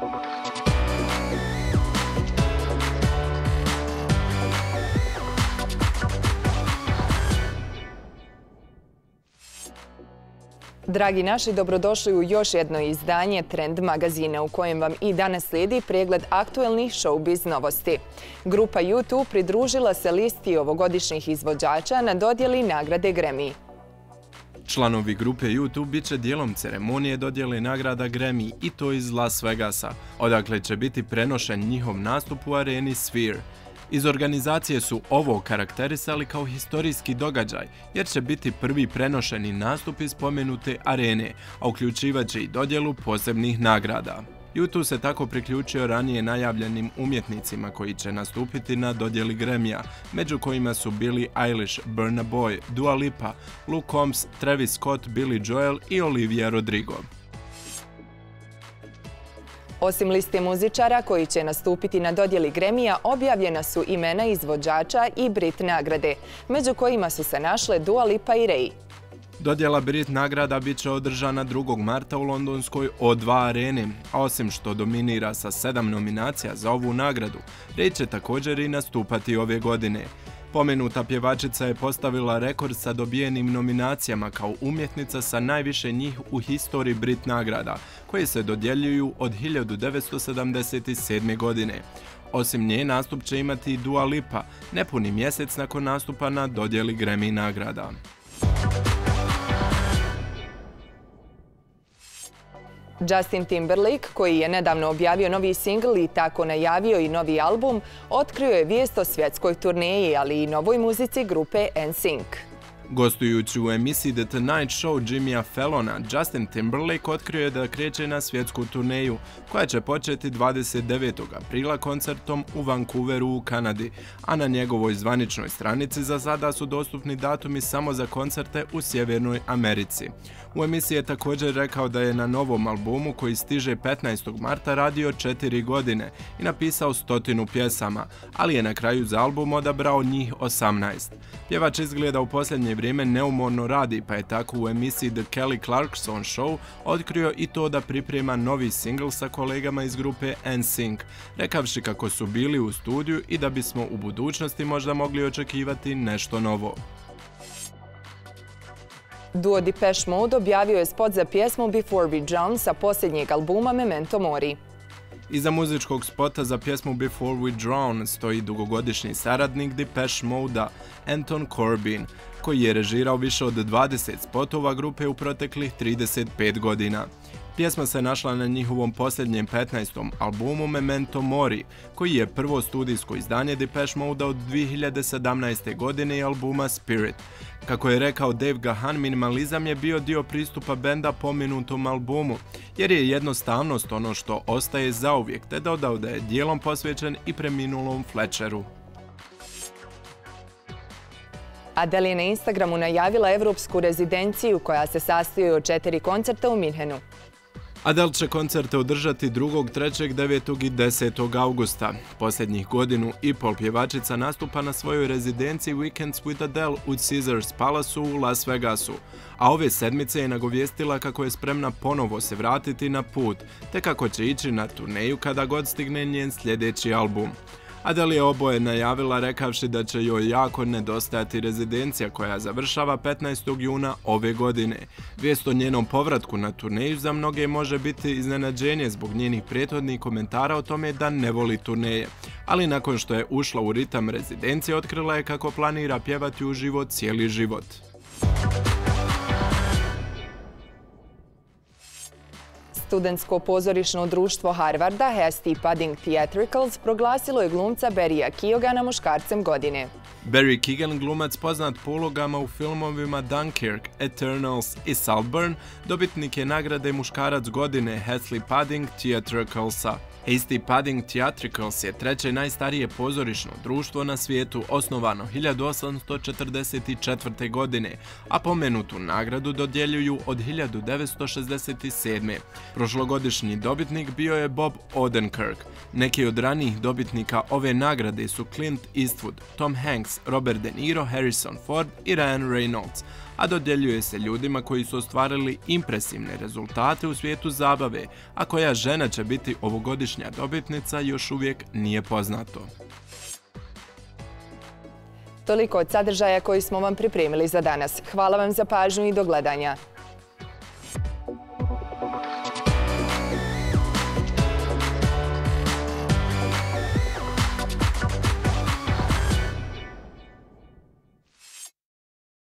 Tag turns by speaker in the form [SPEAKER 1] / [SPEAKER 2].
[SPEAKER 1] Dragi naši, dobrodošli u još jedno izdanje Trend magazina u kojem vam i danas slijedi pregled aktuelnih showbiz novosti. Grupa U2 pridružila se listi ovogodišnjih izvođača na dodjeli nagrade Grammy.
[SPEAKER 2] Članovi grupe U2 bit će dijelom ceremonije dodjele nagrada Grammy i to iz Las Vegasa, odakle će biti prenošen njihov nastup u areni Sphere. Iz organizacije su ovo karakterisali kao historijski događaj, jer će biti prvi prenošeni nastup iz spomenute arene, a uključivat će i dodjelu posebnih nagrada. U2 se tako priključio ranije najavljenim umjetnicima koji će nastupiti na dodjeli Grammyja, među kojima su Billie Eilish, Burna Boy, Dua Lipa, Luke Combs, Travis Scott, Billy Joel i Olivia Rodrigo.
[SPEAKER 1] Osim liste muzičara koji će nastupiti na dodjeli Grammyja, objavljena su imena izvođača i Brit nagrade, među kojima su se našle Dua Lipa i Ray.
[SPEAKER 2] Dodjela Brit nagrada bit će održana 2. marta u londonskoj O2 areni, a osim što dominira sa 7 nominacija za ovu nagradu, Ray će također i nastupati ove godine. Pomenuta pjevačica je postavila rekord sa dobijenim nominacijama kao umjetnica sa najviše njih u historiji Brit nagrada, koje se dodjeljuju od 1977. godine. Osim nje nastup će imati i Dua Lipa, nepuni mjesec nakon nastupa na dodjeli Grammy nagrada.
[SPEAKER 1] Justin Timberlake, koji je nedavno objavio novi singl i tako najavio i novi album, otkrio je vijest o svjetskoj turneji, ali i novoj muzici grupe NSYNC.
[SPEAKER 2] Gostujući u emisiji The Tonight Show Jimmya Fallona, Justin Timberlake otkrio je da kreće na svjetsku turneju, koja će početi 29. aprila koncertom u Vancouveru u Kanadi, a na njegovoj zvaničnoj stranici za sada su dostupni datumi samo za koncerte u Sjevernoj Americi. U emisiji je također rekao da je na novom albumu koji stiže 15. marta radio 4 godine i napisao 100 pjesama, ali je na kraju za album odabrao njih 18. Pjevač izgleda u posljednje vrijeme neumorno radi, pa je tako u emisiji The Kelly Clarkson Show otkrio i to da priprema novi singl sa kolegama iz grupe NSYNC, rekavši kako su bili u studiju i da bismo u budućnosti možda mogli očekivati nešto novo.
[SPEAKER 1] Duo Depeche Mode objavio je spot za pjesmu Before We Drown sa posljednjeg albuma Memento Mori.
[SPEAKER 2] Iza muzičkog spota za pjesmu Before We Drown stoji dugogodišnji saradnik Depeche Mode-a, Anton Corbijn, koji je režirao više od 20 spotova grupe u proteklih 35 godina. Pjesma se našla na njihovom posljednjem 15. albumu Memento Mori, koji je prvo studijsko izdanje Depeche Mode-a od 2017. godine i albuma Spirit. Kako je rekao Dave Gahan, minimalizam je bio dio pristupa benda pomenutom albumu, jer je jednostavnost ono što ostaje zauvijek, te dodao da je dijelom posvećen i preminulom Fletcheru.
[SPEAKER 1] Adele je na Instagramu najavila evropsku rezidenciju koja se sastoji od 4 koncerta u Minhenu.
[SPEAKER 2] Adele će koncerte održati 2., 3., 9. i 10. augusta. Posljednjih godinu i pol pjevačica nastupa na svojoj rezidenciji Weekends with Adele u Caesars Palaceu u Las Vegasu, a ove sedmice je nagovijestila kako je spremna ponovo se vratiti na put, te kako će ići na turneju kada god stigne njen sljedeći album. Adele je oboje najavila rekavši da će joj jako nedostajati rezidencija koja završava 15. juna ove godine. Vijest o njenom povratku na turneju za mnoge može biti iznenađenje zbog njenih prethodnih komentara o tome da ne voli turneje, ali nakon što je ušla u ritam rezidencije otkrila je kako planira pjevati uživo cijeli život.
[SPEAKER 1] Studentsko pozorišno društvo Harvarda Hasty Pudding Theatricals proglasilo je glumca Barrya Keogana muškarcem godine.
[SPEAKER 2] Barry Keoghan, glumac poznat po ulogama u filmovima Dunkirk, Eternals i Saltburn, dobitnik je nagrade muškarac godine Hasty Pudding Theatricalsa. Hasty Pudding Theatricals je treće najstarije pozorišno društvo na svijetu, osnovano 1844. godine, a pomenutu nagradu dodjeljuju od 1967. Prošlogodišnji dobitnik bio je Bob Odenkirk. Neki od ranijih dobitnika ove nagrade su Clint Eastwood, Tom Hanks, Willis, Robert De Niro, Harrison Ford i Ryan Reynolds, a dodjeljuje se ljudima koji su ostvarili impresivne rezultate u svijetu zabave, a koja žena će biti ovogodišnja dobitnica još uvijek nije poznato.
[SPEAKER 1] Toliko od sadržaja koji smo vam pripremili za danas. Hvala vam za pažnju i do gledanja.